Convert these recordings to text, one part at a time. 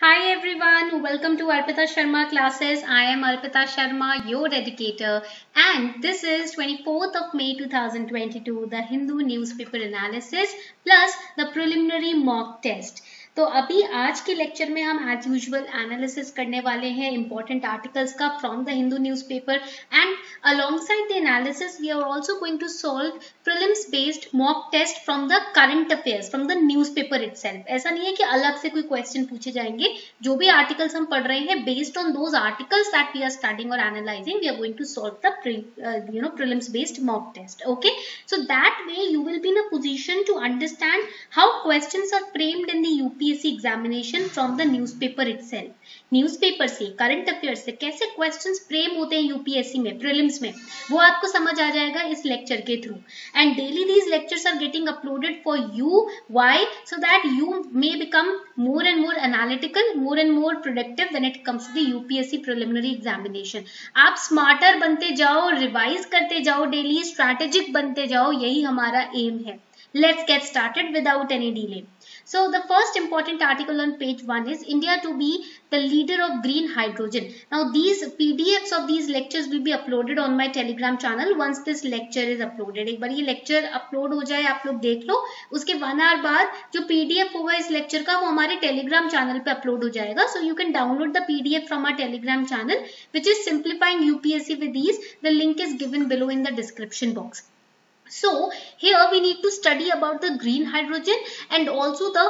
Hi everyone, welcome to Arpita Sharma classes. I am Arpita Sharma, your educator, and this is 24th of May 2022, the Hindu newspaper analysis plus the preliminary mock test. तो अभी आज के lecture में हम as usual analysis करने वाले हैं important articles का from the Hindu newspaper and alongside the analysis we are also going to solve prelims based mock test from the current affairs from the newspaper itself. ऐसा नहीं है कि अलग से कोई क्वेश्चन पूछे जाएंगे, जो भी आर्टिकल्स हम पढ़ रहे हैं based on those articles that we are studying और analysing we are going to solve the prelims based mock test. Okay, so that way you will be in a position to understand how questions are framed in the UPSC examination from the newspaper itself. Newspaper से current affair से कैसे questions frame होते हैं UPSC में prelims में, वो आपको समझ आ जाएगा इस लेक्चर के through. And daily these lectures are getting uploaded for you, why? So that you may become more and more analytical, more and more productive when it comes to the UPSC preliminary examination. आप smarter बनते जाओ, revise करते जाओ, daily strategic बनते जाओ, यही हमारा M है। Let's get started without any delay. So the first important article on page 1 is India to be the leader of green hydrogen. Now these PDFs of these lectures will be uploaded on my Telegram channel once this lecture is uploaded. एक बार ये lecture upload हो जाए, आप लोग देख लो, उसके 1 hour बाद जो PDF होगा इस lecture का वो हमारे Telegram channel पे upload हो जाएगा. So you can download the PDF from our Telegram channel which is simplifying UPSC with ease. The link is given below in the description box. So here we need to study about the green hydrogen and also the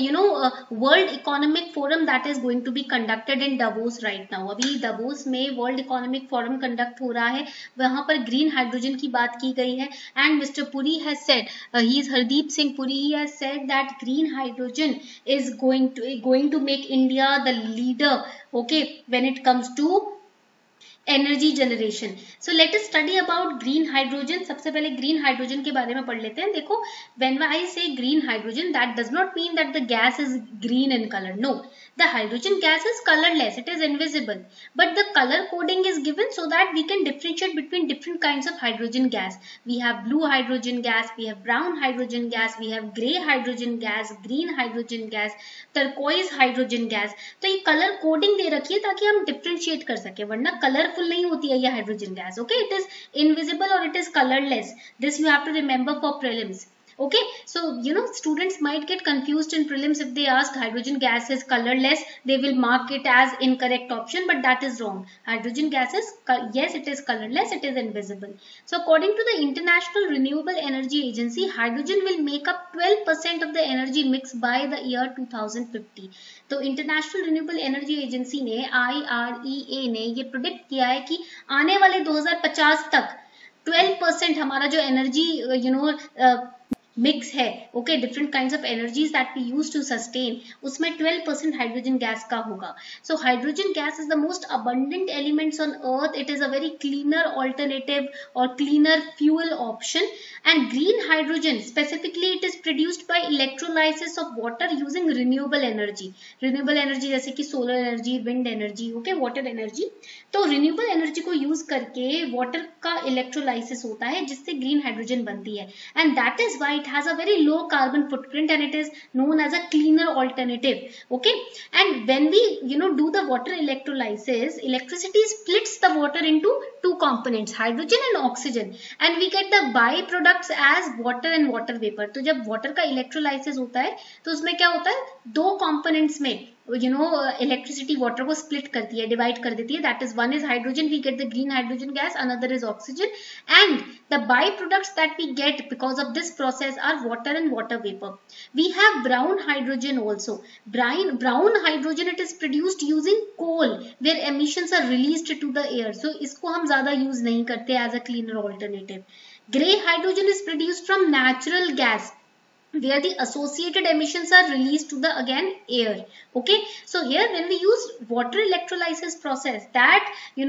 World Economic Forum that is going to be conducted in Davos right now. अभी Davos में World Economic Forum conduct हो रहा है, वहाँ पर green hydrogen की बात की गई है and Mr. Puri has said, he is Hardeep Singh Puri, he has said that green hydrogen is going to make India the leader, okay, when it comes to energy generation. So let us study about green hydrogen. सबसे पहले green hydrogen के बारे में पढ़ लेते हैं. देखो, when I say green hydrogen that does not mean that the gas is green in colour. No, the hydrogen gas is colorless, it is invisible, but the color coding is given so that we can differentiate between different kinds of hydrogen gas. We have blue hydrogen gas, we have brown hydrogen gas, we have gray hydrogen gas, green hydrogen gas, turquoise hydrogen gas. तो ये color coding दे रखी है ताकि हम differentiate कर सके, वरना colorful नहीं होती है ये hydrogen gas. Okay, it is invisible or it is colorless. This you have to remember for prelims. Okay, so students might get confused in prelims if they ask hydrogen gas is colorless, they will mark it as incorrect option, but that is wrong. Hydrogen gas is, yes, it is colorless, it is invisible. So according to the International Renewable Energy Agency, hydrogen will make up 12% of the energy mix by the year 2050. तो international renewable energy agency ने, IREA ने ये predict किया है कि आने वाले 2050 तक 12% हमारा जो एनर्जी मिक्स है, okay, different kinds of energies that we use to sustain, उसमें 12% हाइड्रोजन गैस का होगा. So hydrogen gas is the most abundant elements on earth. It is a very cleaner alternative और cleaner fuel option. And green hydrogen specifically it is produced by electrolysis of water using renewable energy. Renewable energy जैसे कि solar energy, wind energy, okay, water energy. तो renewable energy को use करके water का electrolysis होता है जिससे green hydrogen बनती है. And that is why it has a very low carbon footprint and it is known as a cleaner alternative. Okay, and when we do the water electrolysis, electricity splits the water into two components, hydrogen and oxygen, and we get the byproducts as water and water vapor. तो जब water का electrolysis होता है तो उसमें क्या होता है, दो components में इलेक्ट्रिसिटी वाटर को स्प्लिट करती है, डिवाइड कर देती है. That is, one is hydrogen, we get the green hydrogen gas, another is oxygen, and the by products that we get because of this process are water and water vapour. We have brown hydrogen also. Brown hydrogen it is produced using coal where emissions are released to the air. So इसको हम ज्यादा use नहीं करते as a cleaner alternative. Grey hydrogen is produced from natural gas where the associated emissions are released to the again air. Okay, so here when we use water electrolysis process, that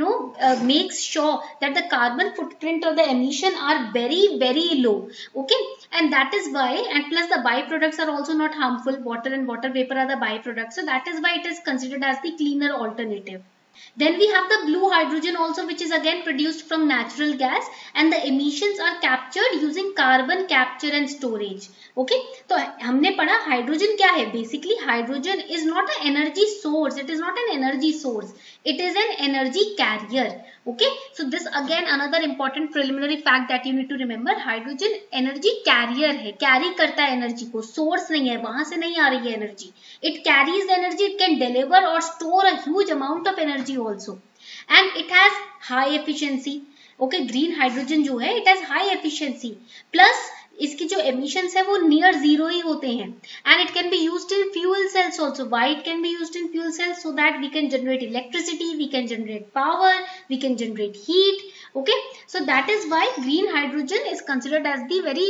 makes sure that the carbon footprint of the emission are very very low. Okay, and that is why, and plus the byproducts are also not harmful. Water and water vapor are the byproducts, so that is why it is considered as the cleaner alternative. Then we have the blue hydrogen also, which is again produced from natural gas, and the emissions are captured using carbon capture and storage. Okay, तो हमने पढ़ा hydrogen क्या है. Basically hydrogen is not an energy source, it is not an energy source, it is an energy carrier. Okay, so this again another important preliminary fact that you need to remember. Hydrogen energy carrier है, carry करता है energy को, source नहीं है, वहां से नहीं आ रही है energy. It carries the energy, it can deliver और store a huge amount of energy also, and it has high efficiency. Okay, green hydrogen जो है it has high efficiency, plus इसकी जो एमिशंस है वो नियर जीरो ही होते हैं. And it can be used in fuel cells also. Why it can be used in fuel cells? So that we can generate electricity, we can generate power, we can generate heat. Okay, so that is why green hydrogen is considered as the very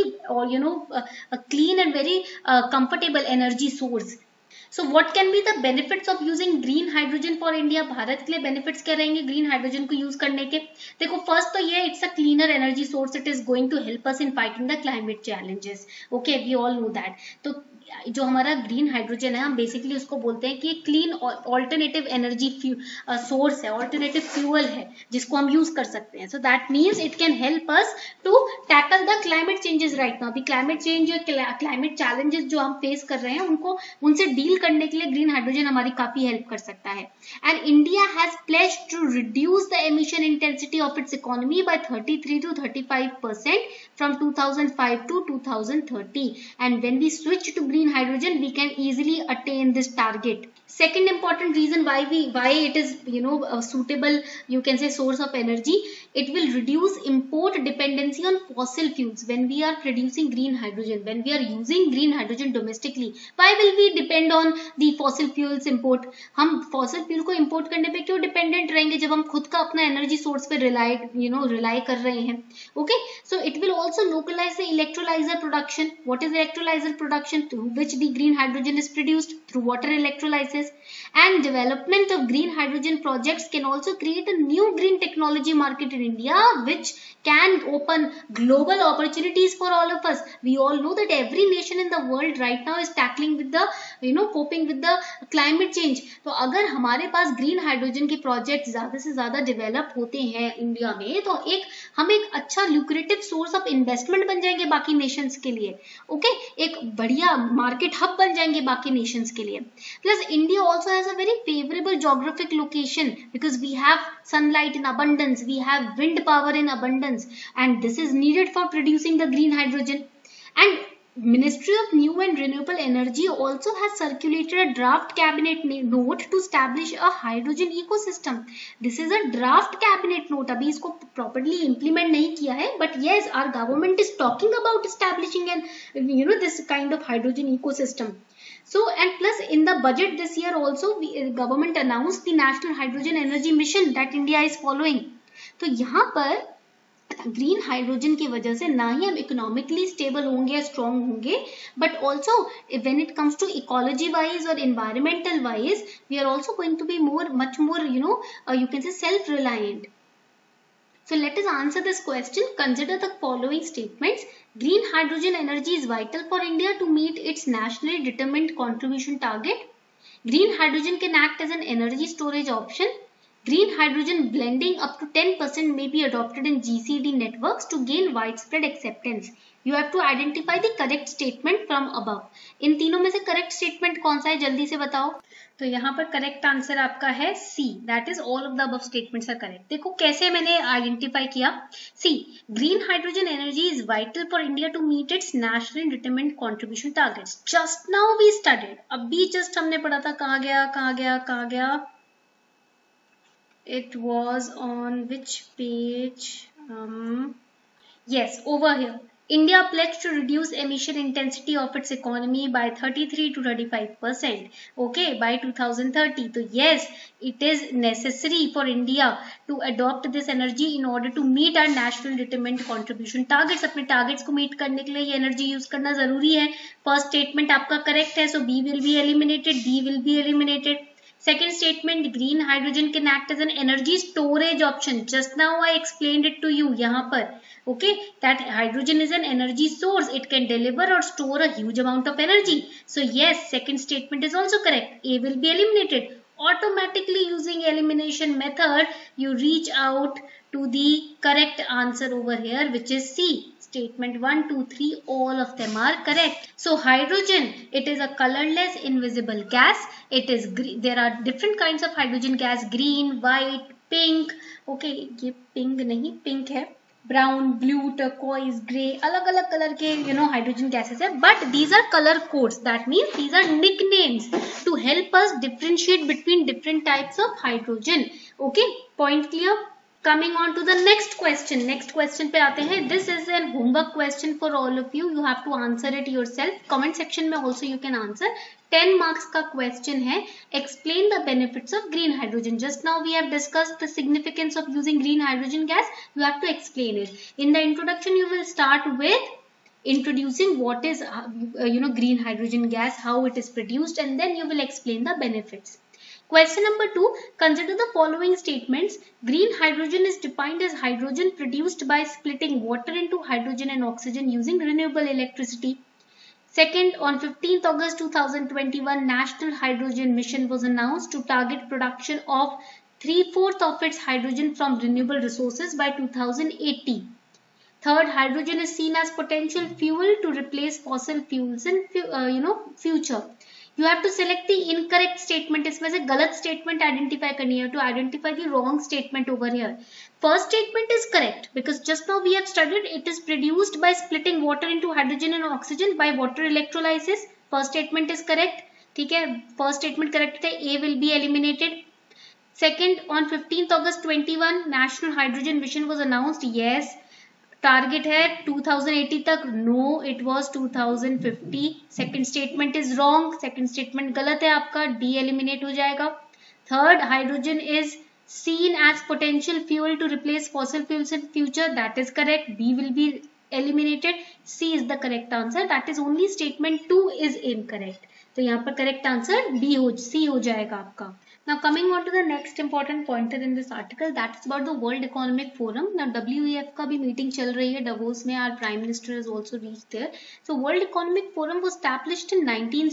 a clean and very comfortable energy source. So what can be the benefits of using green hydrogen for India? Bharat के लिए benefits क्या रहेंगे green hydrogen को use करने के? देखो first तो ये it's a cleaner energy source, it is going to help us in fighting the climate challenges. Okay, we all know that. तो जो हमारा ग्रीन हाइड्रोजन है हम बेसिकली उसको बोलते हैं कि क्लीन ऑल्टरनेटिव एनर्जी सोर्स है, ऑल्टरनेटिव फ्यूल है जिसको हम यूज कर सकते हैं. So that means it can help us to tackle the climate changes right now. अभी क्लाइमेट चेंज क्लाइमेट चैलेंजेस जो हम फेस कर रहे हैं उनको उनसे डील करने के लिए ग्रीन हाइड्रोजन हमारी काफी हेल्प कर सकता है. And India has pledged to reduce the emission intensity of its economy by 33 to 35% from 2005 to 2030. And when we switch to green hydrogen, we can easily attain this target. Second important reason why it is a suitable, you can say, source of energy, it will reduce import dependency on fossil fuels. When we are producing green hydrogen, when we are using green hydrogen domestically, why will we depend on the fossil fuels import? हम fossil fuel को import करने पे क्यों dependent रहेंगे जब हम खुद का अपना energy source पे rely कर रहे हैं. Okay, so it will also localize the electrolyzer production. What is electrolyzer production? Through which the green hydrogen is produced through water electrolysis. And development of green hydrogen projects can also create a new green technology market in India, which can open global opportunities for all of us. We all know that every nation in the world right now is tackling with the coping with the climate change. तो अगर हमारे पास green hydrogen के projects ज़्यादा से ज़्यादा develop होते हैं India में, तो हम एक अच्छा lucrative source of investment बन जाएंगे बाकी nations के लिए. Okay, एक बढ़िया market hub बन जाएंगे बाकी nations के लिए. Plus India also has a very favorable geographic location because we have sunlight in abundance, we have wind power in abundance, and this is needed for producing the green hydrogen. And Ministry of New and Renewable Energy also has circulated a draft cabinet note to establish a hydrogen ecosystem. This is a draft cabinet note. अभी इसको properly implement नहीं किया है, but yes, our government is talking about establishing an this kind of hydrogen ecosystem. So, and plus in the budget this year also, government announced the National Hydrogen Energy Mission that India is following. तो यहाँ पर green hydrogen की वजह से ना ही हम economically stable होंगे, स्ट्रॉन्ग होंगे, but also when it comes to ecology wise और environmental wise, we are also going to be much more you can say self reliant. So let us answer this question. Consider the following statements. Green hydrogen energy is vital for India to meet its nationally determined contribution target. Green hydrogen can act as an energy storage option. Green hydrogen blending up to 10% may be adopted in GCD networks to gain widespread acceptance. You have to identify the correct statement from above. इन तीनों में से correct statement कौन सा है, जल्दी से बताओ. तो यहाँ पर करेक्ट आंसर आपका है C, that is all of the above statements are correct. देखो कैसे मैंने आइडेंटिफाई किया. C, green hydrogen energy is vital for India to meet its nationally determined contribution targets. Just now we studied, अभी just हमने पढ़ा था. कहाँ गया it was on which page? Yes, over here. India pledged to reduce emission intensity of its economy by 33 to 35%, okay, by 2030. So yes, it is necessary for India to adopt this energy in order to meet our national determined contribution targets. अपने targets को meet करने के लिए ये energy use करना जरूरी है. First statement आपका correct है, so B will be eliminated, D will be eliminated. Second statement, green hydrogen can act as an energy storage option. Just now I explained it to you यहाँ पर, okay, that hydrogen is an energy source. It can deliver or store a huge amount of energy. So yes, second statement is also correct. A will be eliminated. Automatically using elimination method, you reach out to the correct answer over here, which is C. Statement 1, 2, 3, all of them are correct. So hydrogen, it is a colorless invisible gas. It is there are different kinds of hydrogen gas, green, white, pink. Okay, ये pink नहीं, pink है, brown, blue, turquoise, grey, अलग अलग colour के hydrogen gases है, but these are colour codes, that means these are nicknames to help us differentiate between different types of hydrogen. Okay, point clear. Coming on to the next question. Next question पे आते हैं. This is an homework question for all of you. You have to answer it yourself. Comment section में also you can answer. 10 marks का question है. Explain the benefits of green hydrogen. Just now we have discussed the significance of using green hydrogen gas. You have to explain it. In the introduction, you will start with introducing what is green hydrogen gas, how it is produced, and then you will explain the benefits. Question number 2. Consider the following statements. Green hydrogen is defined as hydrogen produced by splitting water into hydrogen and oxygen using renewable electricity. Second, on 15th August 2021, National Hydrogen Mission was announced to target production of 3/4 of its hydrogen from renewable resources by 2080. Third, hydrogen is seen as potential fuel to replace fossil fuels in future. You have to select the incorrect statement. इसमें से गलत statement identify करनी है. To identify the wrong statement over here. First statement is correct because just now we have studied it is produced by splitting water into hydrogen and oxygen by water electrolysis. First statement is correct. ठीक है, first statement correct है. A will be eliminated. Second, on 15th August 21, National Hydrogen Mission was announced. Yes. Target है 2080 तक. No, it was 2050. Second statement is wrong. Second statement गलत है आपका. D eliminate हो जाएगा. Third, hydrogen is seen as potential fuel to replace fossil fuels in future. That is correct. B will be eliminated. C is the correct answer. That is only statement 2 is incorrect. तो यहाँ पर correct answer C हो जाएगा आपका. Now coming on to the next important pointer in this article, that is about the World Economic Forum. Now WEF का भी meeting चल रही है Davos में. Our Prime Minister has also reached there. So World Economic Forum was established in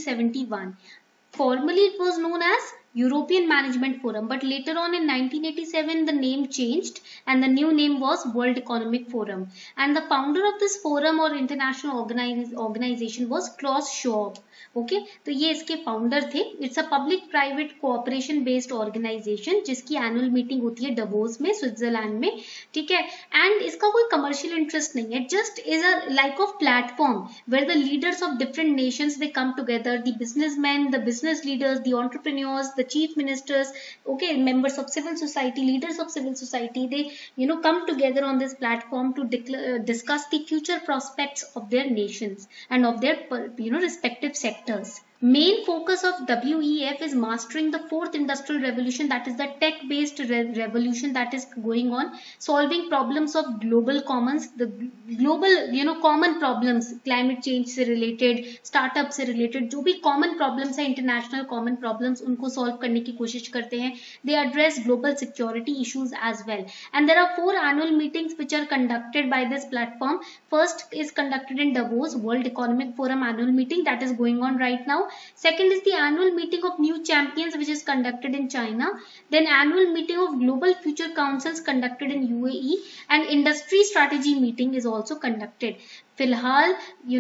1971. Formally it was known as European Management Forum, but later on in 1987 the name changed and the new name was World Economic Forum. And the founder of this forum or international organization was Klaus Schwab. ओके, तो ये इसके founder थे. It's a public private cooperation based organisation जिसकी annual meeting होती है डवोस में, Switzerland में. ठीक है, एंड इसका कोई कमर्शियल इंटरेस्ट नहीं है. Just is a like of platform where the leaders of different nations they come together, the businessman, the business leaders, the entrepreneurs, the chief ministers, okay, members of civil society, leaders of civil society, they come together on this platform to discuss the future prospects of their nations and of their respective sectors. Main focus of WEF is mastering the fourth industrial revolution, that is the tech based revolution that is going on, solving problems of global commons, the global common problems, climate change से related, startup से related, जो भी common problems है, international common problems, उनको solve करने की कोशिश करते हैं. They address global security issues as well. And there are 4 annual meetings which are conducted by this platform. First is conducted in Davos, World Economic Forum annual meeting that is going on right now. Second is the annual meeting of New Champions which is conducted in China. Then annual meeting of Global Future Councils conducted in UAE, and industry strategy meeting is also conducted. फिलहाल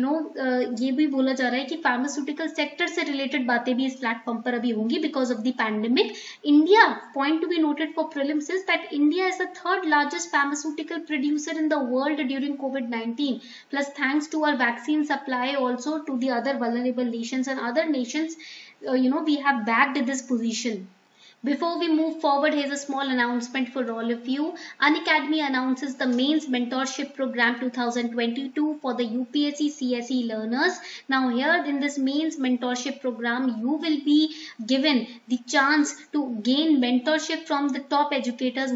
ये भी बोला जा रहा है कि pharmaceutical sector से related बातें भी इस प्लेटफॉर्म पर अभी होंगी because of the pandemic. India, point to be noted for prelims is that India is the third largest pharmaceutical producer in the world during COVID-19. Plus thanks to our vaccine supply also to the other vulnerable nations and other nations, we have backed this position. Before we move forward, here's a small announcement for all of you. Unacademy announces the Mains Mentorship Program 2022 for the UPSC CSE learners. Now here in this Mains Mentorship Program, you will be given the chance to gain mentorship from the top educators who have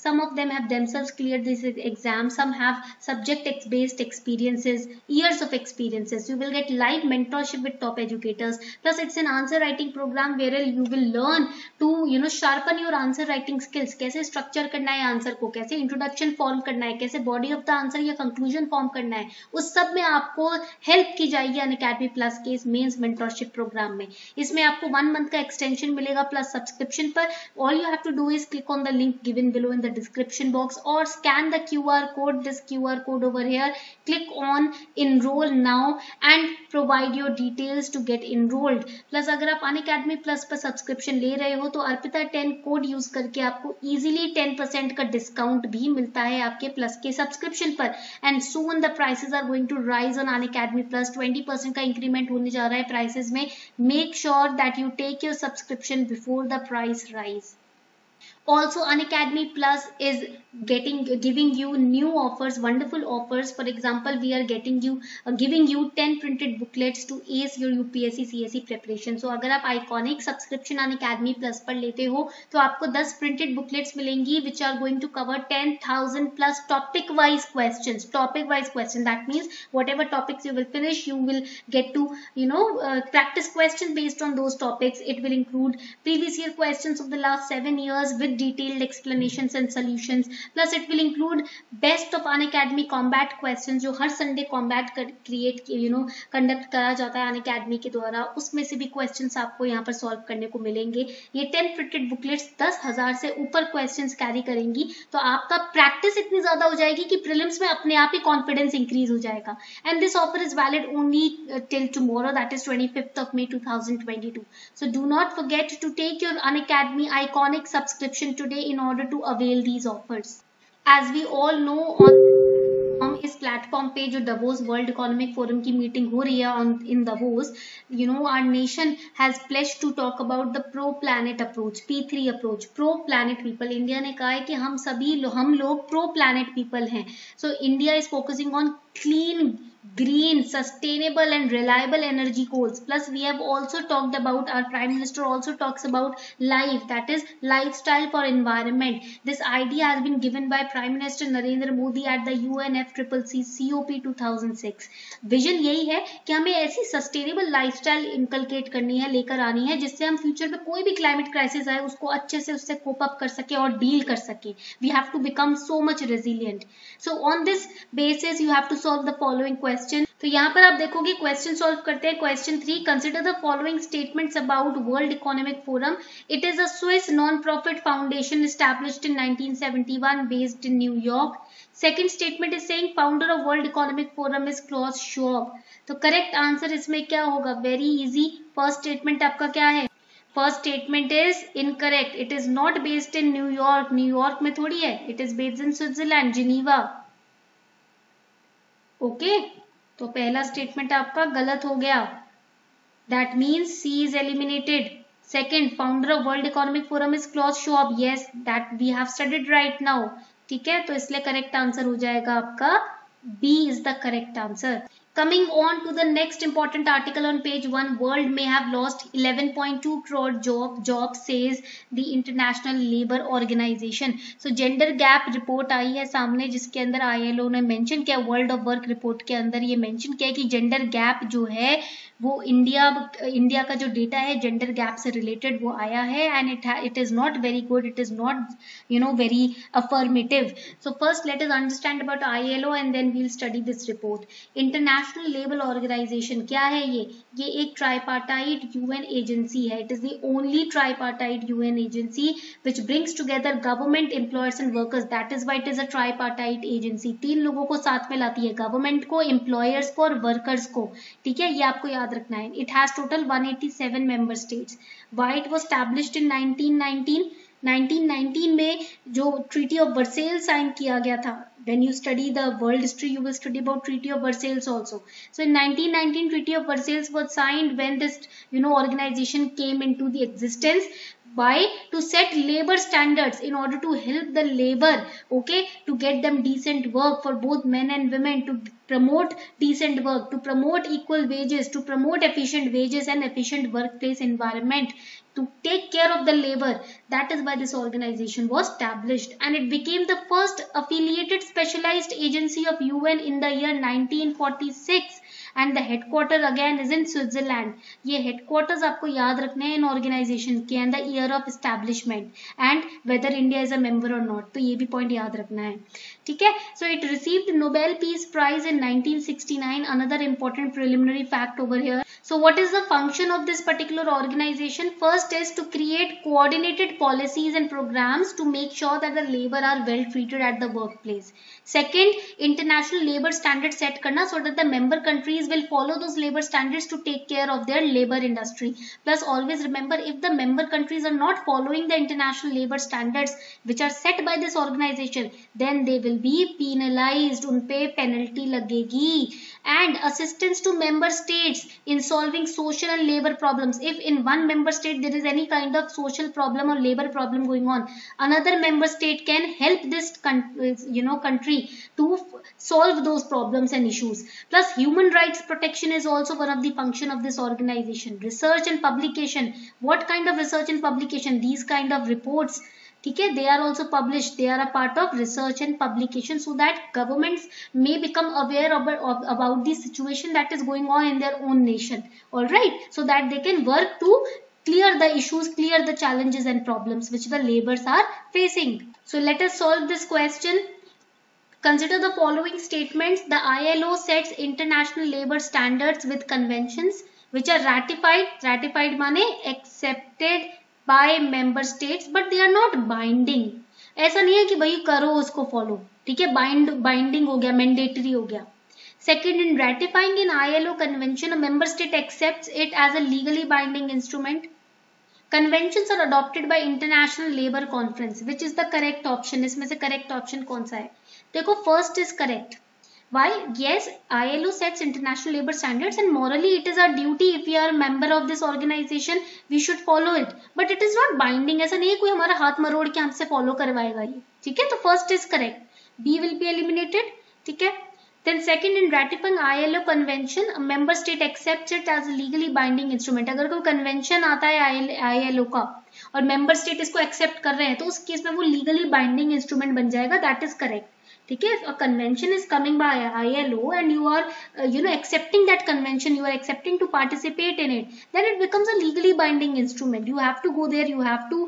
Some of them have themselves cleared this exam. Some have subject-based experiences, years of experiences. You will get live mentorship with top educators. Plus, it's an answer writing program where you will learn to sharpen your answer writing skills. कैसे structure करना है answer को, कैसे introduction form करना है, कैसे body of the answer या conclusion form करना है, उस सब में आपको help की जाएगी अनअकैडमी प्लस के इस मेंस मेंटरशिप प्रोग्राम में. इसमें आपको 1 month का एक्सटेंशन मिलेगा प्लस सब्सक्रिप्शन पर. All you have to do is click on the link given below in the description box और scan the QR code, this QR code over here. Click on enroll now and provide your details to get enrolled. Plus अगर आप Unacademy plus पर subscription ले रहे हो तो Arpita 10 code use करके आपको इजीली 10% का डिस्काउंट भी मिलता है आपके प्लस के सब्सक्रिप्शन पर. And soon the prices are going to rise on Unacademy plus. 20% का इंक्रीमेंट होने जा रहा है प्राइसेस में. Make sure that you take your subscription before the price rise. Also, Unacademy Plus is giving you new offers, wonderful offers. For example, we are giving you 10 printed booklets to ace your UPSC CSE preparation. So अगर आप iconic subscription Unacademy Plus पर लेते हो तो आपको 10 printed booklets मिलेंगी which are going to cover 10,000 plus topic wise questions. Topic wise question, that means whatever topics you will finish, you will get to practice questions based on those topics. It will include previous year questions of the last 7 years with detailed explanations and solutions. Plus it will include best of Unacademy combat questions जो हर Sunday combat conduct करा जाता है Unacademy के द्वारा. उसमें से भी questions आपको यहाँ पर सॉल्व करने को मिलेंगे. ये 10 प्रिंटेड बुकलेट्स 10,000 से ऊपर क्वेश्चंस कैरी करेंगी तो आपका प्रैक्टिस इतनी ज्यादा हो जाएगी कि प्रीलिम्स में अपने आप ही कॉन्फिडेंस इंक्रीज हो जाएगा. And this offer is valid only till tomorrow, that is 25th of May 2022. So do not forget to take your Unacademy iconic subscription today in order to avail these offers. As we all know, on इस platform पे जो Davos world economic forum की मीटिंग हो रही है in Davos, our nation has pledged to talk about the pro planet approach, P3 approach, pro planet people. India ने कहा है कि हम लोग pro planet people हैं. So India is focusing on clean, green, sustainable and reliable energy goals. Plus we have also talked about, our Prime Minister also talks about life, that is lifestyle for environment. This idea has been given by Prime Minister Narendra Modi at the UNFCCC COP 2006. Vision यही है कि हमें ऐसी sustainable lifestyle inculcate करनी है, लेकर आनी है, जिससे हम फ्यूचर में कोई भी क्लाइमेट क्राइसिस आए उसको अच्छे से उससे कोप अप कर सके और डील कर सके. We have to become so much resilient. So on this basis you have to solve the following question. तो यहाँ पर आप देखोगे क्वेश्चन सॉल्व करते हैं. Question 3, consider the following statements about world economic forum. It is a Swiss non profit foundation established in 1971 based in New York. Second statement is saying founder of World Economic Forum is Klaus Schwab. तो correct answer इसमें क्या होगा? Very easy. First statement आपका क्या है? First statement is incorrect. It is not based in New York. New York में थोड़ी है. It is based in Switzerland, Geneva. Okay, तो पहला स्टेटमेंट आपका गलत हो गया. That means C is eliminated. Second, founder of world economic forum is Klaus Schwab. Yes, that we have studied right now. ठीक है, तो इसलिए करेक्ट आंसर हो जाएगा आपका B is the correct answer. Coming on to the next important article on page 1, world may have lost 11.2 crore jobs says the International Labour Organization. So gender gap report आई है सामने, जिसके अंदर ILO ने mention किया, world of work report के अंदर ये मेंशन किया कि जेंडर गैप जो है वो इंडिया का जो डेटा है जेंडर गैप से रिलेटेड वो आया है. And it is not very good. It is not very affirmative. So first let us understand about ILO and then we will study this report. International labour organization क्या है? ये एक tripartite UN agency है. It is the only tripartite UN agency which brings together government, employers and workers. That is why it is a tripartite agency. 3 लोगों को साथ में लाती है, गवर्नमेंट को, एम्प्लॉयर्स को और वर्कर्स को. ठीक है, ये आपको याद रखना है. It has total 187 member states. Why it was established in 1919. 1919 में जो ट्रीटी ऑफ वर्सेल साइन किया गया था. When you study the world history, you will study about Treaty of Versailles also. So in 1919, Treaty of Versailles was signed when this organization came into the existence. Why? To set labor standards in order to help the labor, okay, to get them decent work for both men and women, to promote decent work, to promote equal wages, to promote efficient wages and efficient workplace environment. to take care of the labor. That is why this organization was established, and it became the first affiliated specialized agency of UN in the year 1946, and the headquarter again is in Switzerland. ये headquarters आपको याद रखने हैं इन organization के, and the year of establishment and whether India is a member or not, तो ये भी point याद रखना है, ठीक है. So it received Nobel Peace Prize in 1969. Another important preliminary fact over here. So what is the function of this particular organization? First is to create coordinated policies and programs to make sure that the labor are well treated at the workplace. Second, international labor standards set करना so that the member countries will follow those labor standards to take care of their labor industry. Plus always remember, if the member countries are not following the international labor standards which are set by this organization, then they will be penalized, उन पे penalty लगेगी. And assistance to member states in solving social and labor problems. If in one member state there is any kind of social problem or labor problem going on, another member state can help this country to solve those problems and issues. Plus human rights protection is also one of the function of this organization. Research and publication. What kind of research and publication? These kind of reports, okay, they are also published. They are a part of research and publication so that governments may become aware about the situation that is going on in their own nation. All right, so that they can work to clear the issues, clear the challenges and problems which the laborers are facing. So let us solve this question. Consider the following statements. The ILO sets international labor standards with conventions which are ratified. Ratified माने accepted by member states, but they are not binding. ऐसा नहीं है कि भाई करो उसको follow, ठीक है, binding हो गया, mandatory हो गया. Second, in ratifying an ILO convention, a member state accepts it as a legally binding instrument. Conventions are adopted by International Labour Conference. Which is the correct option? इसमें से correct option कौन सा है? देखो, first is correct. Why? Yes, ILO sets international labor standards and morally it is our duty, if we are a member of this organization, we should follow it. But it is not binding. ऐसा नहीं है कोई हमारा हाथ मरोड़ के हमसे follow करवाएगा ये, ठीक है? तो first is correct. B will be eliminated, ठीक है? Then second, in ratifying ILO convention, a member state accepts it as a legally binding instrument. अगर कोई convention आता है ILO का और member state इसको accept कर रहे हैं तो उस केस में वो legally binding instrument बन जाएगा. That is correct. ठीक है, a convention is coming by ILO and you are accepting that convention, you are accepting to participate in it, then it becomes a legally binding instrument. You have to go there, you have to,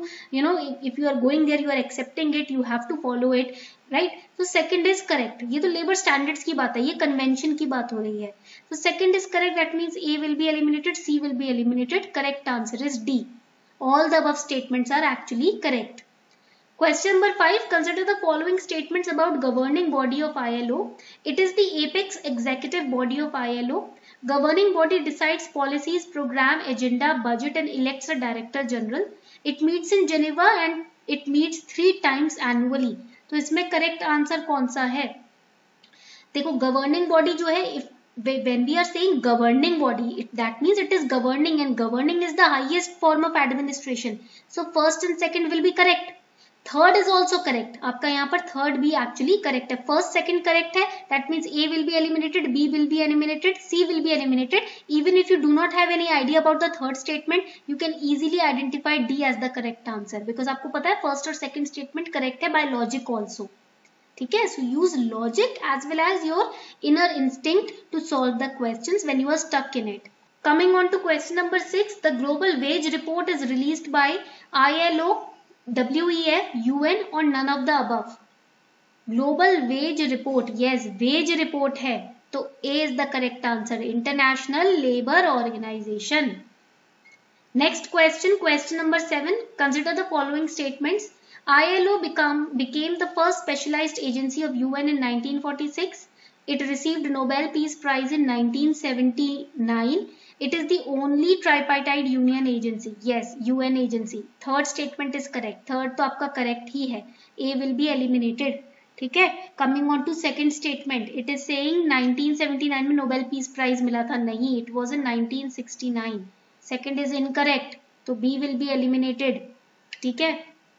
if you are going there, you are accepting it, you have to follow it, right? So second is correct. ये तो labor standards की बात है, ये convention की बात हो रही है. So second is correct. That means A will be eliminated, C will be eliminated. Correct answer is D. All the above statements are actually correct. Question number 5. Consider the following statements about governing body of ILO. It is the apex executive body of ILO. Governing body decides policies, program, agenda, budget and elects a director general. It meets in Geneva and it meets 3 times annually. तो इसमें correct answer कौन सा है? देखो, governing body जो है, when we are saying governing body, that means it is governing, and governing is the highest form of administration. So first and second will be correct. Third is also correct. आपका यहाँ पर third भी actually correct है. First, second correct है. That means A will be eliminated, B will be eliminated, C will be eliminated. Even if you do not have any idea about the third statement, you can easily identify D as the correct answer because आपको पता है first और second statement correct है by logic also. ठीक है? So use logic as well as your inner instinct to solve the questions when you are stuck in it. Coming on to question number 6, the Global Wage Report is released by ILO, WEF, UN or none of the above. Global Wage Report, yes, wage report है, तो A is the correct answer. International Labour Organization. Next question, question number 7. Consider the following statements. ILO became the first specialized agency of UN in 1946. It received Nobel Peace Prize in 1979. It is the only tripartite union agency. Yes, UN agency. Third statement is correct. Third तो आपका correct ही है. A will be eliminated. ठीक है. Coming on to second statement. It is saying 1979 में Nobel Peace Prize मिला था. नहीं, it was in 1969. Second is incorrect. तो B will be eliminated. ठीक है.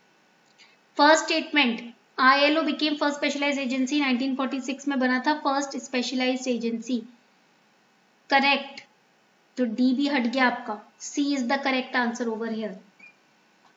First statement. ILO became first specialized agency 1946 में बना था. First specialized agency. Correct. तो D भी हट गया आपका. C is the correct answer over here.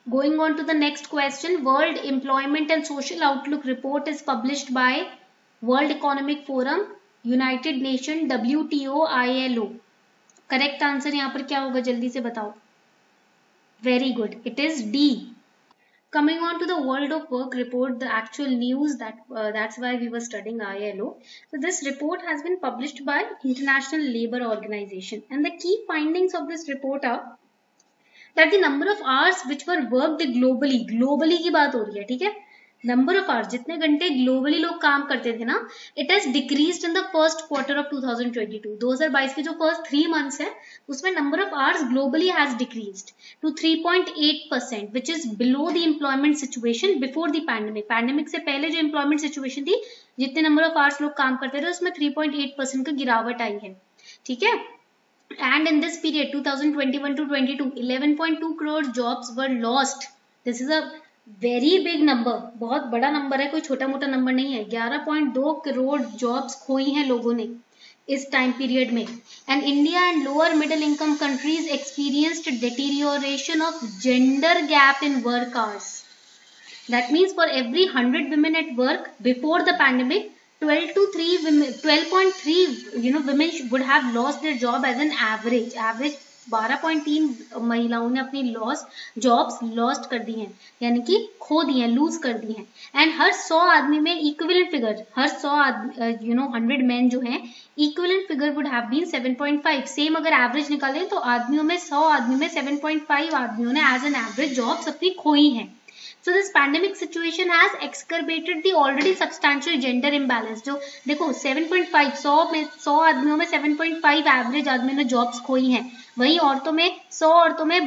Going on to the next question, World Employment and Social Outlook report is published by World Economic Forum, United Nation, WTO, ILO. Correct answer यहाँ पर क्या होगा, जल्दी से बताओ. Very good, it is D. Coming on to the World of Work report, the actual news that's why we were studying ILO. So this report has been published by International Labour Organization, and the key findings of this report are that the number of hours which were worked globally की बात हो रही है, ठीक है. Number of hours, जितने घंटे globally लोग काम करते थे ना, it has decreased in the first quarter of 2022. 2022 के जो फर्स्ट 3 मंथ्स है उसमें number of hours globally has decreased to 3.8%, which is below the employment situation before the pandemic. Pandemic से पहले जो एम्प्लॉयमेंट सिचुएशन थी, जितने नंबर ऑफ आवर्स लोग काम करते थे उसमें 3.8% का गिरावट आई है, ठीक है. And in this period 2021 to 22, 11.2 crore jobs were lost. This is a very big number, बहुत बड़ा नंबर है, कोई छोटा मोटा नंबर नहीं है. 11.2 करोड़ जॉब्स खोई हैं लोगों ने इस टाइम पीरियड में. And India and lower middle income countries experienced deterioration of gender gap in work hours. That means for every 100 women at work before the pandemic, 12.3 women would have lost their job as an average. 12.3 महिलाओं ने अपनी jobs lost कर दी हैं, यानी कि खो दी हैं, loose कर दी हैं. एंड हर 100 आदमी में इक्विवेलेंट फिगर, हर 100 मेन जो हैं, equivalent figure would have been 7.5. Same अगर एवरेज निकालें तो आदमियों में 100 आदमी में 7.5 आदमियों ने एज एन एवरेज जॉब्स अपनी खोई हैं. So this pandemic situation has exacerbated the already substantial gender imbalance. जो देखो 7.5 100 आदमियों में 7.5 एवरेज आदमियों ने जॉब्स खोई हैं, वही औरतों में 100 औरतों में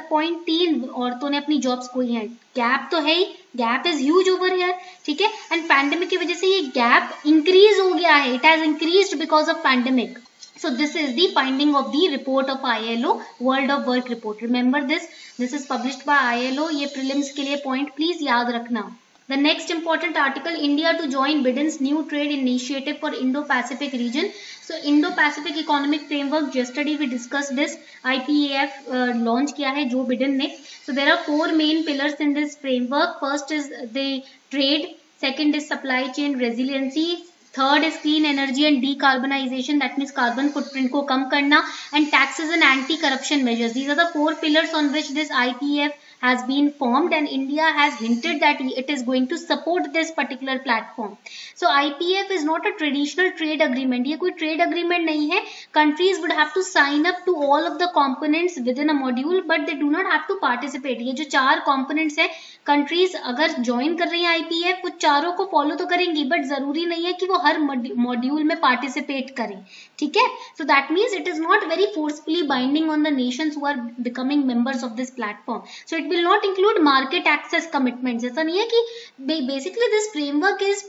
12.3 औरतों ने अपनी जॉब्स खोई हैं. गैप तो है ही, gap is huge over here, ठीक है. एंड पैंडेमिक की वजह से ये गैप इंक्रीज हो गया है, it has increased because of pandemic. So this is the finding of the report of ILO, World of Work report. Remember this is published by ILO. ये prelims के लिए point please याद रखना. The next important article, India to join Biden's new trade initiative for Indo-Pacific region. So Indo-Pacific Economic Framework, yesterday we discussed this. IPEF launch किया है Joe Biden ने. So there are 4 main pillars in this framework. First is the trade, second is supply chain resiliency, third is clean energy and decarbonisation, that means carbon footprint को कम करना, and taxes and anti corruption measures. These are the 4 pillars on which this IPF has been formed, and India has hinted that it is going to support this particular platform. So IPF is not a traditional trade agreement. ये कोई trade agreement नहीं है. Countries would have to sign up to all of the components within a module, but they do not have to participate. ये जो 4 components है, countries अगर join कर रही हैं IPF, वो चारों को follow तो करेंगी, but जरूरी नहीं है कि वो हर module में participate करें, ठीक है. So that means it is not very forcefully binding on the nations who are becoming members of this platform. So it will not include market access commitments. ऐसा नहीं है कि basically this framework is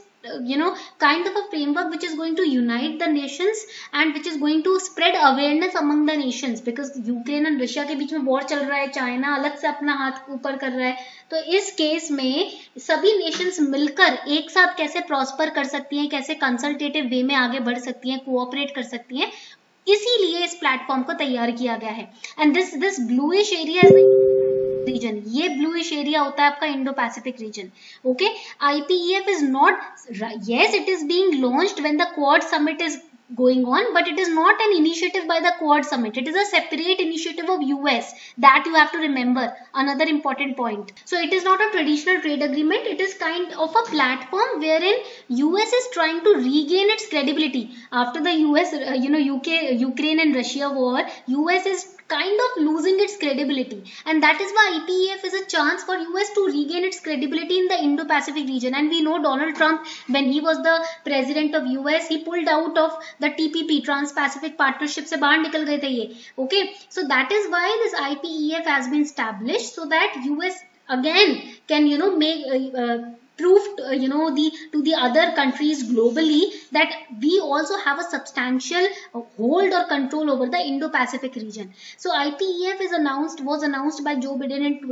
kind of a framework which is going to unite the nations and which is going to spread awareness among the nations, because Ukraine और Russia के बीच में war चल रहा है, चाइना अलग से अपना हाथ ऊपर कर रहा है. तो इस केस में सभी नेशंस मिलकर एक साथ कैसे प्रॉस्पर कर सकती हैं, कैसे कंसल्टेटिव वे में आगे बढ़ सकती हैं, कोऑपरेट कर सकती हैं, इसीलिए इस प्लेटफॉर्म को तैयार किया गया है. And this bluish area region, ये ब्लूइश एरिया होता है आपका Indo Pacific region. Okay, IPEF is not, yes it is being launched when the Quad summit is going on, but it is not an initiative by the Quad summit. It is a separate initiative of US, that you have to remember, another important point. So it is not a traditional trade agreement. It is kind of a platform wherein US is trying to regain its credibility after the US Ukraine and Russia war. US is kind of losing its credibility, and that is why IPEF is a chance for US to regain its credibility in the Indo-Pacific region. And we know Donald Trump, when he was the president of US, he pulled out of the TPP, Trans-Pacific Partnership, से बाहर निकल गए थे ये. Okay, so that is why this IPEF has been established, so that US again can make proof to the other countries globally that we also have a substantial hold or control over the Indo-Pacific region. So IPEF was announced by Joe Biden in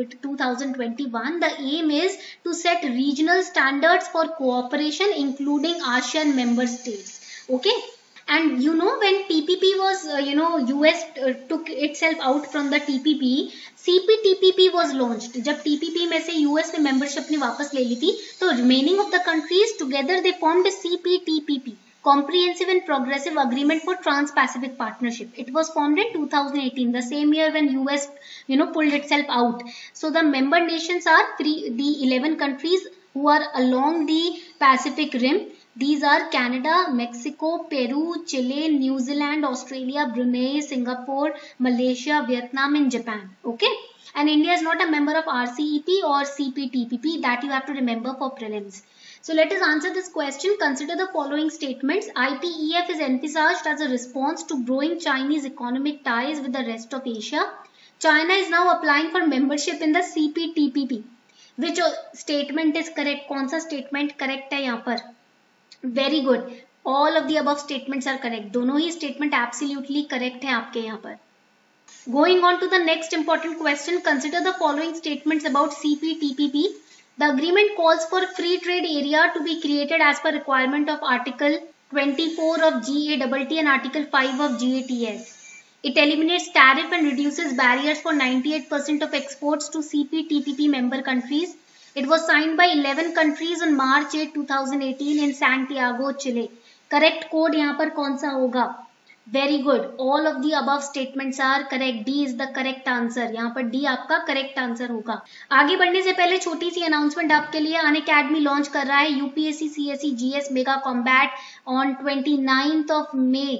2021. The aim is to set regional standards for cooperation, including ASEAN member states. Okay. And when TPP was, US took itself out from the TPP, CPTPP was launched. जब TPP में से US ने membership अपनी वापस ले ली थी, तो remaining of the countries together they formed a CPTPP, Comprehensive and Progressive Agreement for Trans-Pacific Partnership. It was formed in 2018, the same year when US, pulled itself out. So the member nations are the 11 countries who are along the Pacific Rim. These are Canada, Mexico, Peru, Chile, New Zealand, Australia, Brunei, Singapore, Malaysia, Vietnam, and Japan. Okay? And India is not a member of RCEP or CPTPP. That you have to remember for prelims. So let us answer this question. Consider the following statements. IPEF is envisaged as a response to growing Chinese economic ties with the rest of Asia. China is now applying for membership in the CPTPP. Which statement is correct? कौन सा statement correct है यहाँ पर? Very good. All of the above statements are correct. दोनों ही statement absolutely correct हैं आपके यहाँ पर. Going on to the next important question. Consider the following statements about CPTPP. The agreement calls for free trade area to be created as per requirement of Article 24 of GATT and Article 5 of GATS. It eliminates tariff and reduces barriers for 98% of exports to CPTPP member countries. It was signed by 11 countries on March 8, 2018 in Santiago, Chile. Correct code यहाँ पर कौन सा होगा? Very good. All of the above statements are correct. D is the correct answer. यहाँ पर D आपका correct answer होगा. आगे बढ़ने से पहले छोटी सी announcement आपके लिए. अनअकैडमी लॉन्च कर रहा है UPSC CSE GS Mega Combat on 29th of May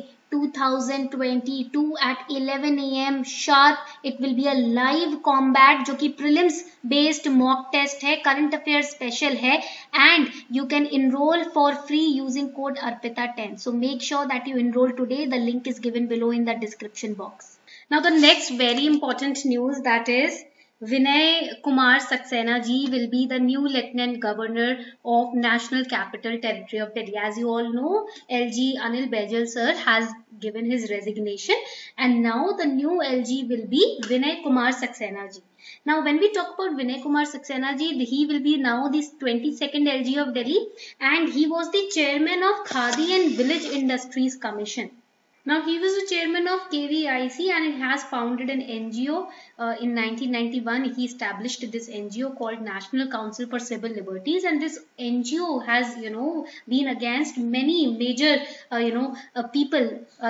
2022 at 11 AM sharp. It will be a live combat जो कि prelims based mock test है, current affairs special है, and you can enroll for free using code ARPITA10. So make sure that you enroll today. The link is given below in the description box. Now the next very important news, that is Vinay Kumar Saxena ji will be the new Lieutenant Governor of National Capital Territory of Delhi. As you all know, LG Anil Baijal sir has given his resignation, and now the new LG will be Vinay Kumar Saxena ji. Now when we talk about Vinay Kumar Saxena ji, he will be now the 22nd LG of Delhi, and he was the chairman of Khadi and Village Industries Commission. Now he was the chairman of KVIC and he has founded an NGO in 1991. He established this NGO called National Council for Civil Liberties, and this NGO has been against many major people.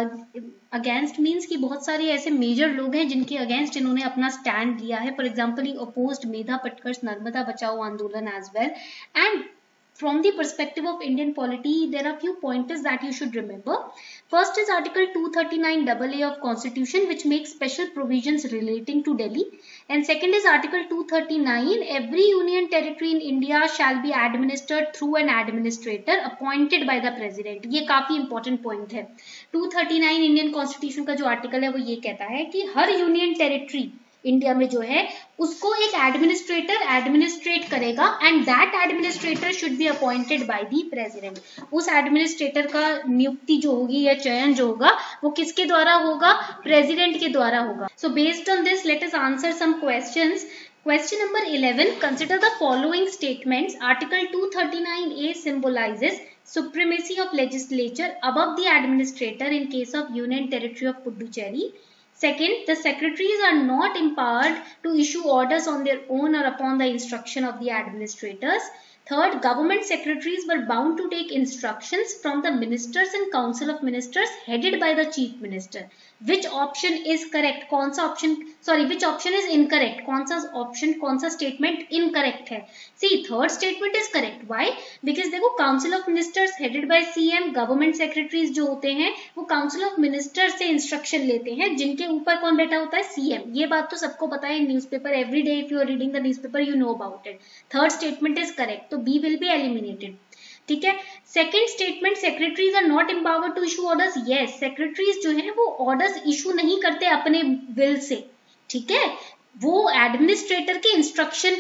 Against means कि बहुत सारे ऐसे major लोग हैं जिनके against इन्होंने अपना stand लिया है. For example he opposed Medha Patkar's Narmada Bachao Andolan as well. And from the perspective of Indian polity, there are few pointers that you should remember. First is Article 239AA of Constitution, which makes special provisions relating to Delhi. And second is Article 239. Every union territory in India shall be administered through an administrator appointed by the president. ये काफी important point है. 239 Indian constitution का जो article है वो ये कहता है कि हर यूनियन टेरिटरी इंडिया में जो है उसको एक एडमिनिस्ट्रेटर एडमिनिस्ट्रेट करेगा, and that administrator should be appointed by the president. उस एडमिनिस्ट्रेटर का नियुक्ति जो होगी या चयन जो होगा वो किसके द्वारा होगा? प्रेसिडेंट के द्वारा होगा. So based on this let us answer some questions. Question number 11. Consider the following statements. Article 239A symbolizes supremacy of legislature above the administrator in case of Union Territory of Puducherry. Second, the secretaries are not empowered to issue orders on their own or upon the instruction of the administrators. Third, government secretaries were bound to take instructions from the ministers and council of ministers headed by the chief minister. Which option is correct? कौन सा option, sorry, which option is incorrect? कौन सा option, कौन सा statement incorrect है? See, third statement is correct. Why? Because देखो council of ministers headed by CM, government secretaries जो होते हैं वो council of ministers से instruction लेते हैं, जिनके ऊपर कौन बैठा होता है? CM. ये बात तो सबको पता है. Newspaper every day, if you are reading the newspaper, you know about it. Third statement is correct. तो B will be eliminated. ठीक है. Second statement, secretaries are not empowered to issue orders. Yes, secretaries जो है वो orders issue नहीं करते अपने will say. ठीक है, वो एडमिनिस्ट्रेटर के इंस्ट्रक्शन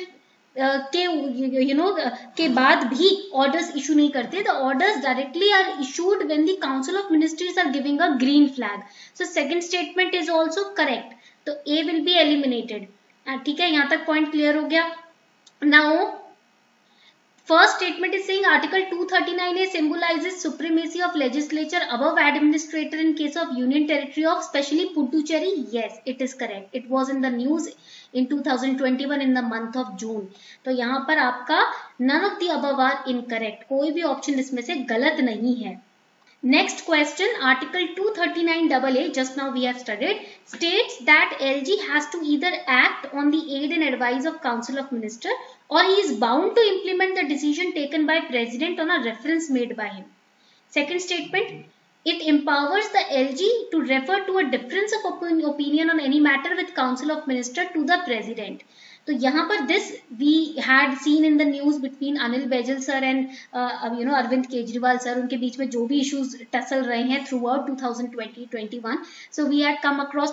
के बाद भी ऑर्डर्स इशू नहीं करते. The orders directly are issued when the council of ministers are giving a green flag. So second statement is also correct. तो ए विल बी एलिमिनेटेड. ठीक है, यहाँ तक पॉइंट क्लियर हो गया. Now First statement is saying Article 239A symbolizes supremacy of legislature above administrator in case of union territory of specially Puducherry. Yes, it is correct. It was in the news in 2021 in the month of June. तो यहाँ पर आपका none of the above are incorrect. कोई भी option इसमें से गलत नहीं है. Next question, Article 239AA, just now we have studied, states that LG has to either act on the aid and advice of Council of Ministers or he is bound to implement the decision taken by President on a reference made by him. Second statement, it empowers the LG to refer to a difference of opinion on any matter with Council of Ministers to the President. तो यहाँ पर this we had seen in the news between Anil Baijal sir and Arvind Kejriwal sir, उनके बीच में जो भी issues tussle रहे हैं throughout 2020-21. So we had come across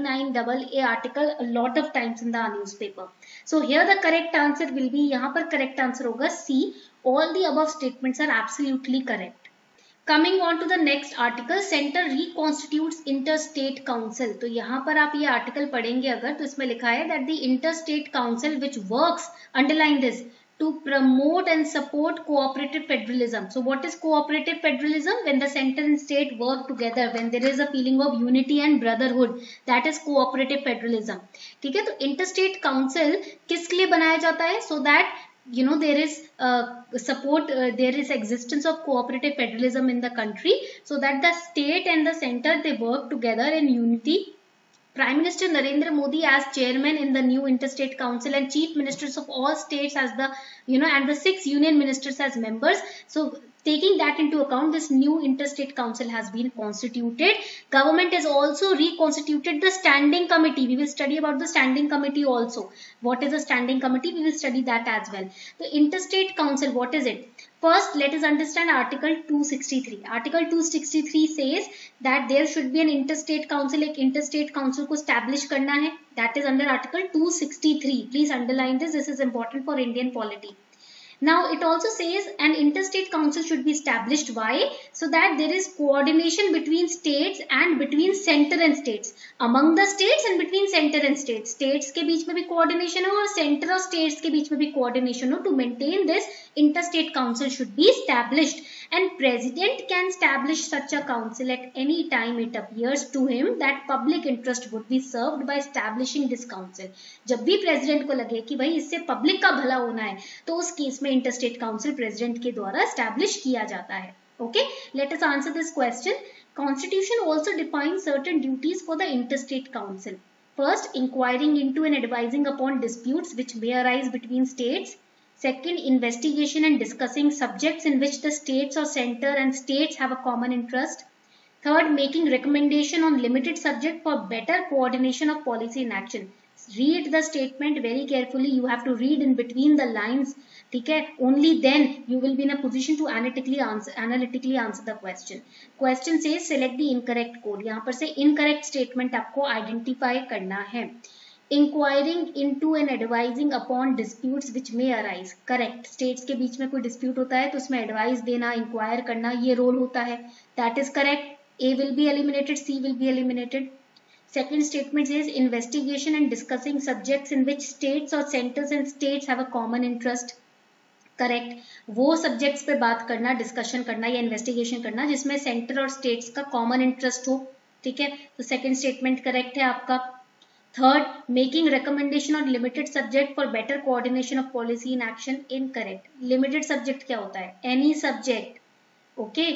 239AA article a lot of times in the newspaper. So here the correct answer will be, यहाँ पर correct answer होगा C. All the above statements are absolutely correct. Coming on to the next article, Center reconstitutes interstate council. तो यहाँ पर आप ये article पढ़ेंगे अगर, तो इसमें लिखा है that the interstate council which works, underline this, to promote and support cooperative federalism. So what is cooperative federalism? When the center and state work together, when there is a feeling of unity and brotherhood, that is cooperative federalism. ठीक है, तो interstate council किस लिए बनाया जाता है? So that there is support, there is existence of cooperative federalism in the country, so that the state and the center, they work together in unity. Prime Minister Narendra Modi as chairman in the new interstate council and chief ministers of all states as the and the 6 union ministers as members. So taking that into account, this new interstate council has been constituted. Government has also reconstituted the standing committee. We will study about the standing committee also. What is a standing committee? We will study that as well. The interstate council, what is it? First, let us understand Article 263. Article 263 says that there should be an interstate council. एक interstate council को establish करना है. That is under Article 263. Please underline this. This is important for Indian polity. Now, it also says an interstate council should be established. Why? So that there is coordination between states and between center and states. Among the states and between center and states. States के बीच में भी coordination हो और center और states के बीच में भी coordination हो. To maintain this, interstate council should be established. And president can establish such a council at any time it appears to him that public interest would be served by establishing this council. जब भी president को लगे कि भाई इससे public का भला होना है, तो उस केस में interstate council president के द्वारा establish किया जाता है. Okay, let us answer this question. Constitution also defines certain duties for the interstate council. First, inquiring into and advising upon disputes which may arise between states. Second, investigation and discussing subjects in which the states or center and states have a common interest. Third, making recommendation on limited subject for better coordination of policy in action. Read the statement very carefully. You have to read in between the lines. ठीक है? Only then you will be in a position to analytically answer the question. Question says select the incorrect code. यहाँ पर से incorrect statement आपको identify करना है. Inquiring into and advising upon disputes which may arise. Correct. States के बीच में कोई dispute होता है तो उसमें advice देना, inquire करना, ये role होता है. That is correct. A will be eliminated, C will be eliminated. Second statement says investigation and discussing subjects in which states or centers and states have a common interest. Correct. वो subjects पे बात करना, discussion करना या investigation करना जिसमें center और states का common interest हो. ठीक है? तो second statement correct है आपका. Third, making recommendation on limited subject for better coordination of policy in action. Incorrect. Limited subject क्या होता है? Any subject. Okay.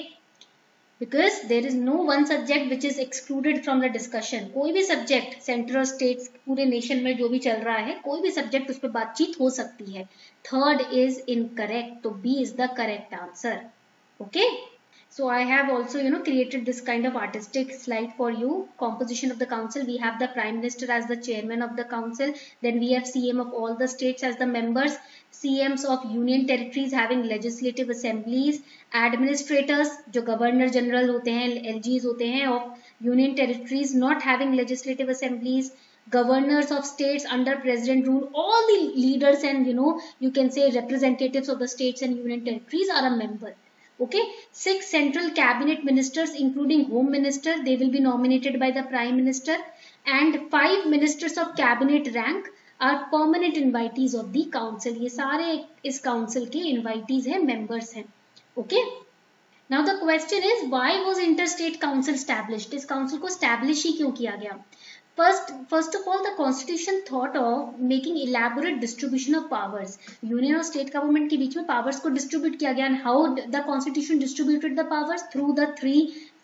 Because there is no one subject which is excluded from the discussion. कोई भी subject, center और states पूरे nation में जो भी चल रहा है, कोई भी subject उस पर बातचीत हो सकती है. Third is incorrect. तो B is the correct answer. Okay. So I have also created this kind of artistic slide for you. Composition of the council. We have the Prime Minister as the chairman of the council. Then we have CM of all the states as the members. CMs of union territories having legislative assemblies. Administrators जो Governor General होते हैं, LGs होते हैं of union territories not having legislative assemblies. Governors of states under president rule. All the leaders and you can say representatives of the states and union territories are a member. Okay, 6 central cabinet ministers including home minister, they will be nominated by the prime minister, and 5 ministers of cabinet rank are permanent invitees of the council, ये सारे इस council के invitees हैं, members हैं. Okay. Now the question is why was interstate council established, इस council को establish ही क्यों किया गया. First of all, the Constitution thought of making elaborate distribution of powers. Union और state government के बीच में powers को distribute किया गया. And how the Constitution distributed the powers? Through the three,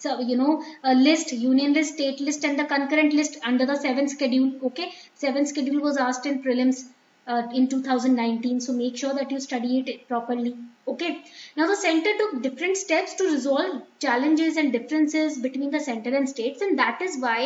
list, union list, state list, and the concurrent list under the 7th schedule. Okay, 7th schedule was asked in prelims in 2019. So make sure that you study it properly. Okay. Now the center took different steps to resolve challenges and differences between the center and states, and that is why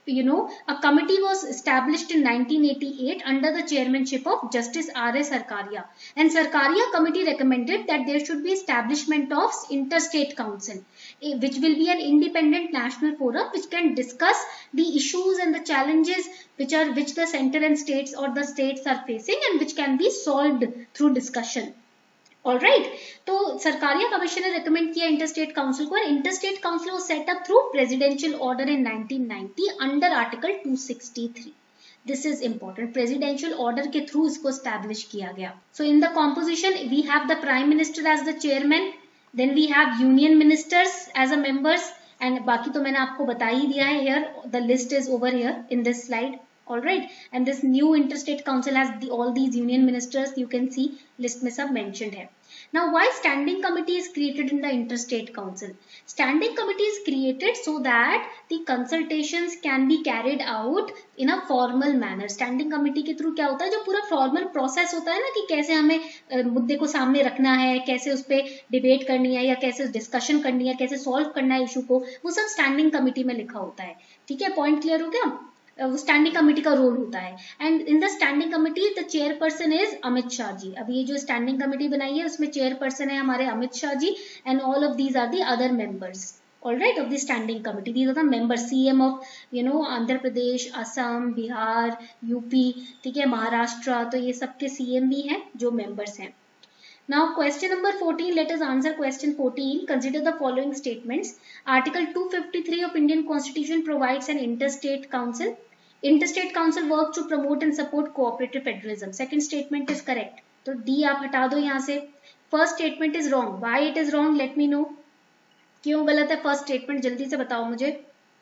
a committee was established in 1988 under the chairmanship of Justice R.S. Sarkaria, and Sarkaria committee recommended that there should be establishment of interstate council, which will be an independent national forum which can discuss the issues and the challenges which the center and states or the states are facing and which can be solved through discussion. Alright, तो Sarkaria commission ने recommend किया interstate council को, interstate council was set up through presidential order in 1990 under article 263. This is important. Presidential order के through इसको establish किया गया. So in the composition we have the prime minister as the chairman, then we have union ministers as a members, and बाकी तो मैंने आपको बता ही दिया है. Here the list is over here in this slide. Alright, and this new interstate council has all these union ministers. You can see list में सब mentioned है. Now, why standing committee is created in the interstate council? Standing committee is created so that the consultations can be carried out in a formal manner. Standing committee के through क्या होता है, जो पूरा formal process होता है ना, कि कैसे हमें मुद्दे को सामने रखना है, कैसे उस पे debate करनी है या कैसे discussion करनी है, कैसे solve करना है issue को, वो सब standing committee में लिखा होता है. ठीक है, point clear हो गया? वो स्टैंडिंग कमेटी का रोल होता है. And in the standing committee the chairperson is Amit Shah ji. अभी ये जो स्टैंडिंग कमेटी बनाई है उसमें चेयरपर्सन है हमारे Amit Shah ji, and all of these are the other members, alright, of the standing committee. These are the members, CM of Andhra Pradesh, Assam, Bihar, UP, ठीक है, महाराष्ट्र, तो ये सबके सीएम भी हैं जो मेंबर्स हैं. Now question number 14, let us answer question 14. Consider the following statements. Article 253 of Indian Constitution provides an interstate council. Interstate council works to promote and support cooperative federalism. Second statement is correct. तो D आप हटा दो यहाँ से. First statement is wrong. Why it is wrong? Let me know. क्यों गलत है first statement? जल्दी से बताओ मुझे.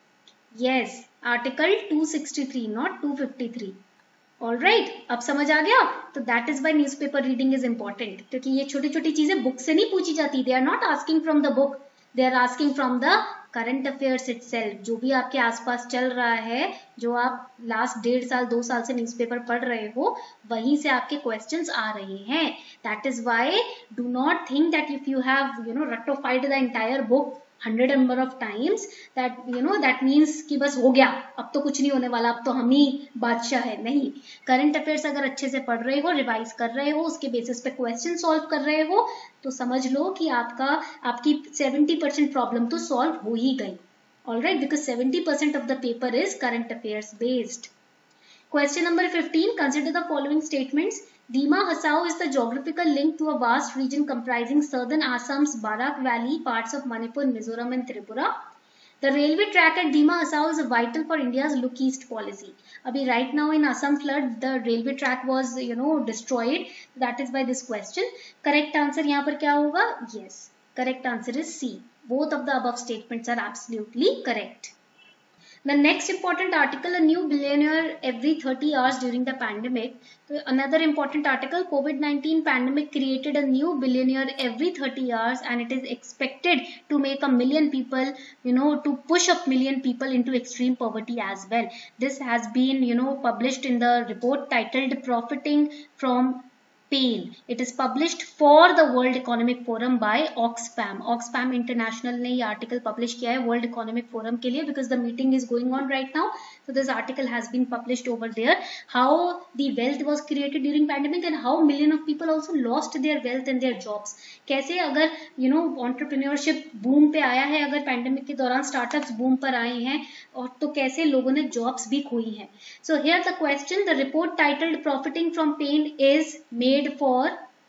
Yes, Article 263, not 253. Alright, अब समझ आ गया. तो that is why newspaper reading is important. क्योंकि ये छोटी छोटी चीजें बुक से नहीं पूछी जाती. They are not asking from the book. They are asking from the current affairs itself. जो भी आपके आसपास चल रहा है, जो आप लास्ट 1.5 साल 2 साल से न्यूज़पेपर पढ़ रहे हो, वहीं से आपके क्वेश्चंस आ रहे हैं. That is why do not think that if you have ratified the entire book 100 number of times that that means कि बस हो गया, अब तो कुछ नहीं होने वाला, अब तो हम ही बादशाह है. नहीं, करंट अफेयर्स अगर अच्छे से पढ़ रहे हो, रिवाइज कर रहे हो, उसके बेसिस पे क्वेश्चन सॉल्व कर रहे हो, तो समझ लो कि आपकी 70% प्रॉब्लम तो सॉल्व हो ही गई. Alright, because 70% of the paper is current affairs based. Question number 15. Consider the following statements. Dima Hasao is the geographical link to a vast region comprising southern Assam's Barak Valley, parts of Manipur, Mizoram and Tripura. The railway track at Dima Hasao is vital for India's Look East policy. Abhi right now in Assam flood, the railway track was destroyed. That is by this question. Correct answer यहाँ पर क्या होगा? Yes. Correct answer is C. Both of the above statements are absolutely correct. The next important article, a new billionaire every 30 hours during the pandemic. So another important article, COVID-19 pandemic created a new billionaire every 30 hours and it is expected to make 1 million people, to push up 1 million people into extreme poverty as well. This has been, published in the report titled Profiting from Pain. It is published for the World Economic Forum by Oxfam. Oxfam International ने ये article publish किया है World Economic Forum के लिए, because the meeting is going on right now. So this article has been published over there. How the wealth was created during pandemic and how million of people also lost their wealth and their jobs. कैसे अगर entrepreneurship boom पे आया है, अगर pandemic के दौरान startups boom पर आए हैं, और तो कैसे लोगों ने jobs भी खोई हैं. So here the question, the report titled Profiting from Pain is made for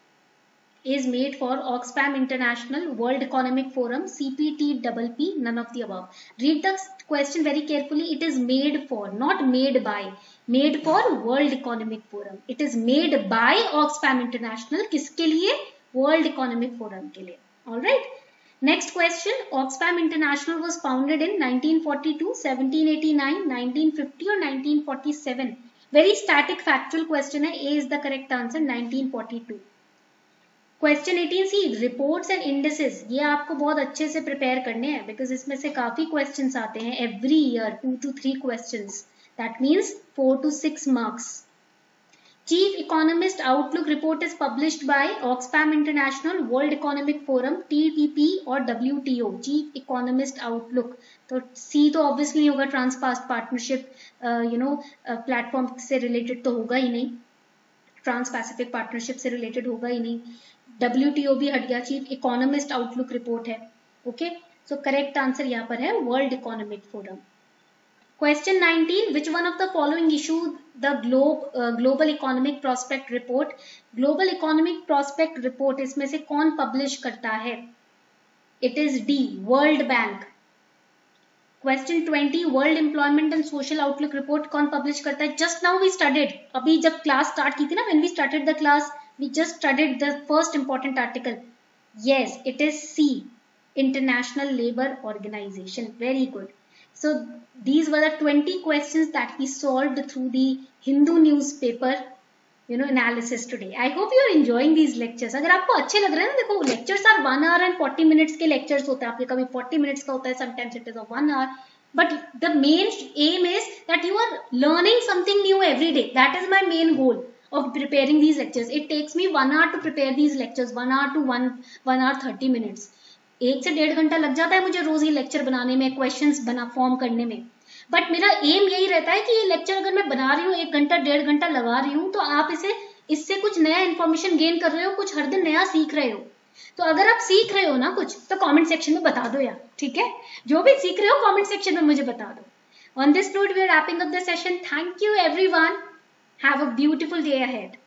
Oxfam International, World Economic Forum, CPTPP, none of the above. Read the question very carefully. It is made for, not made by. Made for world economic forum. It is made by Oxfam International. किसके लिए? World economic forum के लिए. Alright. Next question. Oxfam International was founded in 1942, 1789, 1950 or 1947? Very static factual question है. A is the correct answer. 1942. Question 18C. Reports and indices. ये आपको बहुत अच्छे से prepare करने हैं because इसमें से काफी questions आते हैं every year. 2 to 3 questions. That means 4 to 6 marks. Chief Economist Outlook Report is published by Oxfam International, World Economic Forum, TPP और WTO. Chief Economist Outlook. तो C तो obviously नहीं होगा, Trans-Pacific Partnership प्लेटफॉर्म से related तो होगा ही नहीं, Trans-Pacific Partnership से रिलेटेड होगा ही नहीं. WTO भी हट गया, Chief Economist Outlook Report है. ओके, सो करेक्ट आंसर यहाँ पर है world economic forum. Question 19. Which one of the following issued the Global Economic Prospect Report? Global Economic Prospect Report इसमें से कौन publish करता है? It is D. World Bank. Question 20. World Employment and Social Outlook Report कौन publish करता है? Just now we studied. अभी जब class start की थी ना, when we started the class, we just studied the first important article. Yes, it is C. International Labour Organization. Very good. So these were the 20 questions that we solved through the Hindu newspaper, analysis today. I hope you are enjoying these lectures. अगर आपको अच्छे लग रहे हैं ना, देखो lectures are 1 hour and 40 minutes के lectures होते हैं आपके, कभी 40 minutes का होता है, sometimes it is of 1 hour. But the main aim is that you are learning something new every day. That is my main goal of preparing these lectures. It takes me 1 hour to prepare these lectures, 1 hour to 1 hour 30 minutes. 1 से 1.5 घंटा लग जाता है मुझे रोज ये lecture बनाने में, questions form करने में. बट मेरा एम यही रहता है कि ये लेक्चर अगर मैं बना रही हूँ 1 घंटा 1.5 घंटा लगा रही हूँ, तो आप इससे कुछ नया इन्फॉर्मेशन गेन कर रहे हो, कुछ हर दिन नया सीख रहे हो. तो अगर आप सीख रहे हो ना कुछ, तो कमेंट सेक्शन में बता दो यार, ठीक है? जो भी सीख रहे हो कमेंट सेक्शन में मुझे बता दो. On this note we are wrapping up the session. Thank you everyone. Have a beautiful day ahead.